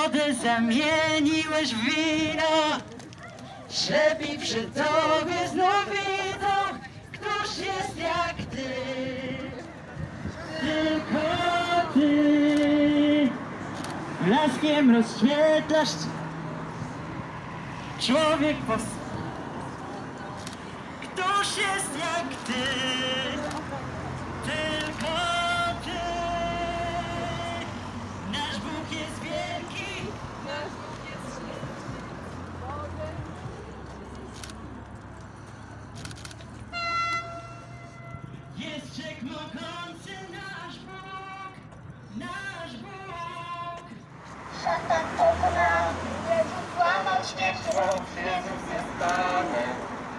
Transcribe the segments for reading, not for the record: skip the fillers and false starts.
wodę zamieniłeś w wino. Ślepi przy tobie znów widzą, któż jest jak ty. Tylko ty blaskiem rozświetlasz człowiek Któż jest jak ty. Tylko ty. Nasz Bóg jest wielki. Nasz Bóg jest jest wszechmogący nasz Bóg. Nasz Bóg. Szatan pokonał, Jezus złamał śmierć, Jezus jest Panem.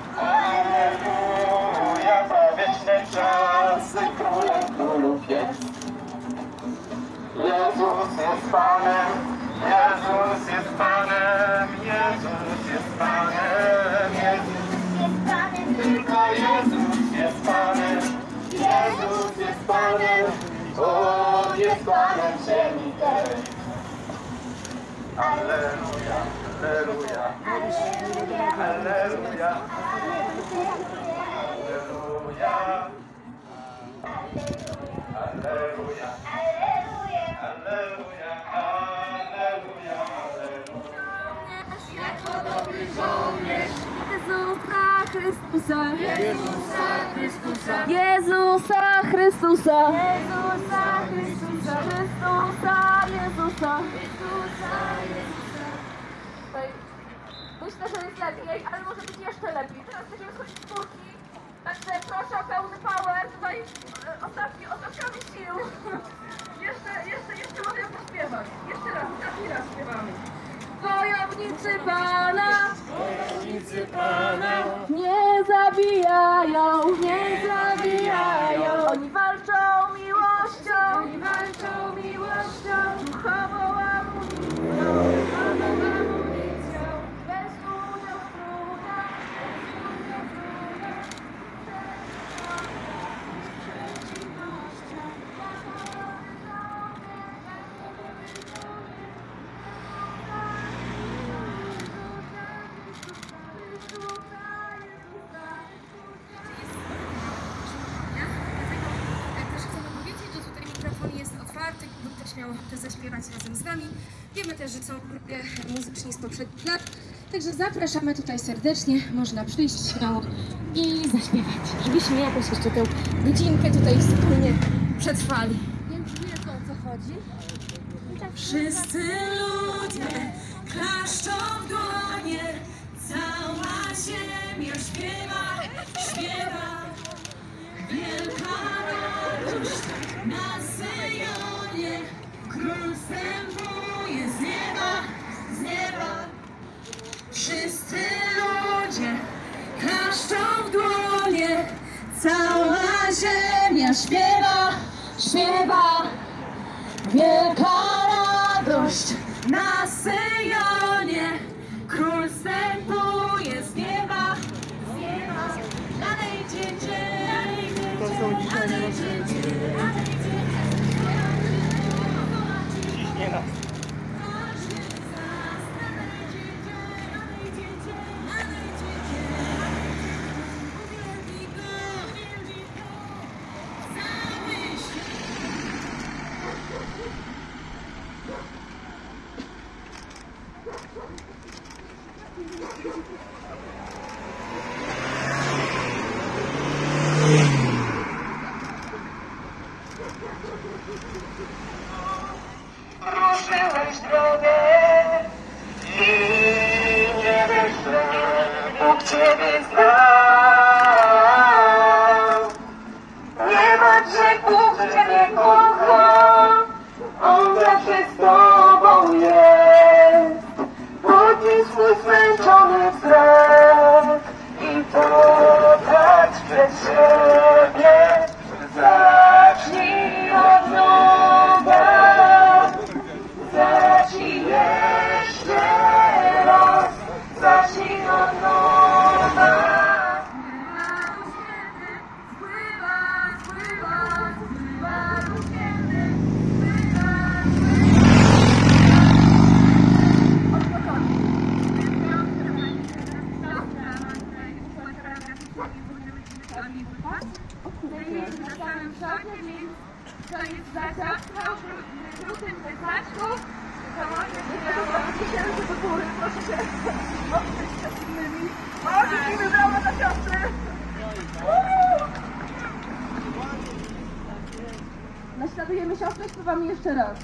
Alleluja, za wieczne czasy Królem Królów jest. Jezus jest Panem, Jezus jest Panem, Jezus jest Panem, Jezus jest Panem, tylko Jezus jest Panem, Jezus jest Panem, On jest Panem ziemi tej. Alleluja, alleluja, alleluja, alleluja, alleluja, alleluja, alleluja. Jako dobry żołnierz Jezusa Chrystusa, Jezusa Chrystusa, Jezusa Chrystusa, Jezusa Chrystusa, Chrystusa, Jezusa, Chrystusa, Jezusa. Myślę, że jest lepiej, ale może być jeszcze lepiej. Teraz będziemy schodzić z górki, także proszę o pełny power. Tutaj ostatnio sił. Jeszcze mogę pośpiewać. Jeszcze raz, ostatni raz śpiewamy. Wojownicy Pana, wojownicy Pana, nie zabijają, nie zabijają. Oni walczą miłością, oni walczą miłością. Duchową amunicją, bez udziału w trudach, Bóg też miał też zaśpiewać razem z nami. Wiemy też, że są w grupie muzyczni z poprzednich lat, także zapraszamy tutaj serdecznie, można przyjść śmiało i zaśpiewać, żebyśmy jakoś jeszcze tę godzinkę tutaj wspólnie przetrwali. Więc wiedzą, o co chodzi. Wszyscy ludzie klaszczą w dłonie, cała ziemia śpiewa, śpiewa. Wielka radość na Syjonie, Król wstępuje z nieba, z nieba. Wszyscy ludzie klaszczą w dłonie, cała ziemia śpiewa, śpiewa. Wielka radość na Syjonie, Król wstępuje z nieba, z nieba. Nadejdziecie, ruszyłeś drogę i nie wiesz, że Bóg Ciebie znał. Nie martw się, Bóg Ciebie kocha, On zawsze z Tobą jest. Podnieś swój zmęczony wzrok i popatrz przed siebie. Zacznij od nowa. Zacznij jeszcze raz, zacznij od nowa. Byliśmy na samym przodzie, więc to jest zaciastka w żółtym plecaczku. Myślę, że do góry, proszę się oprzeć przed innymi. O, dzięki, brawa dla siostry! Naśladujemy siostrę, śpiewamy jeszcze raz.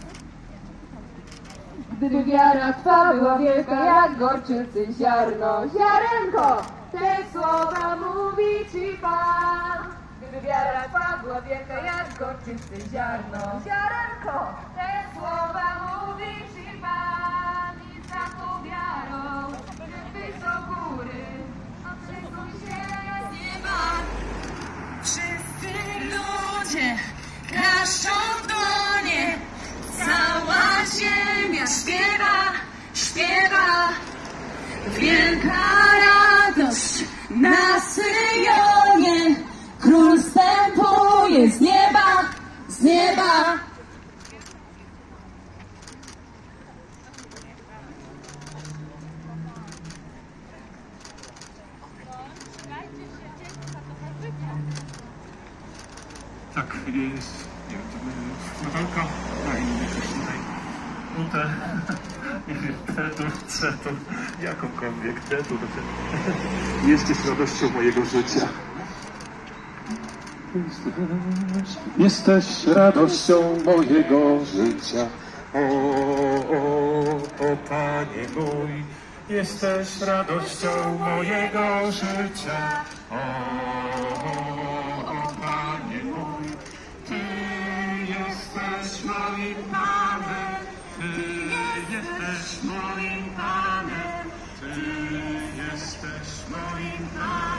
Gdyby wiara twa była wielka jak gorczycy ziarno, ziarenko, te słowa mówi ci Pan. Gdyby wiara twa była wielka jak gorczycy ziarno, ziarenko, te słowa mówi ci Pan. I za tą wiarą, żeby do góry, odczytuj się z nieba. Wszyscy ludzie klaszczą w dłonie, cała ziemia śpiewa, śpiewa. Wielka radość na Syjonie, król wstępuje z nieba, z nieba. Tak, jest, nie wiem, to Natalka, i coś tutaj, nutę, nie wiem, C-dur, jakąkolwiek, C-dur, jesteś radością mojego życia. Jesteś radością mojego życia, o Panie mój, jesteś radością mojego życia, Panie mój, Ty jesteś moim Panem, Ty jesteś moim Panem, Ty jesteś moim Panem.